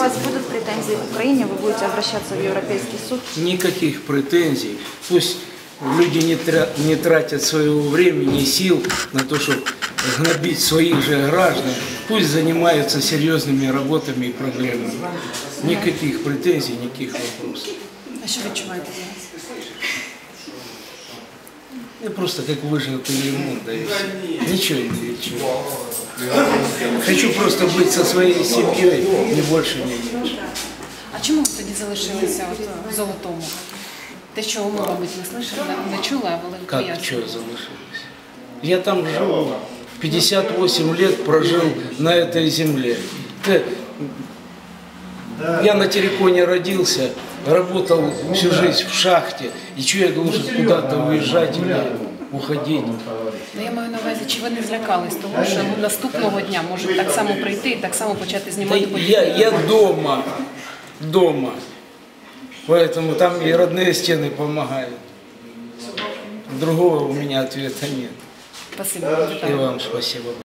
вас будут претензии к Украине, вы будете обращаться в Европейский суд? Никаких претензий. Пусть люди не тратят своего времени и сил на то, чтобы гнобить своих же граждан. Пусть занимаются серьезными работами и проблемами. Никаких претензий, никаких вопросов. А що відчуваєте зараз? Я просто как выжатый лимон, да и все. Ничего не відчуваю. Хочу просто быть со своей семьей, не больше, не меньше. А чому ви тоді залишилися в Золотому? Те, що ви, мабуть, не слышали, не чули, а були Как, приятні. что залишилось? Я там жил, 58 лет прожил на этой земле. Я на Тереконе родился, работал всю жизнь в шахте. И что я должен куда-то уезжать или уходить? Ну, я маю на увазі, чи ви не злякались того, що наступного дня можуть так само прийти і так само почати Да знімати я дома. Поэтому там и родные стены помогают. Другого у меня ответа нет. Спасибо. И вам спасибо.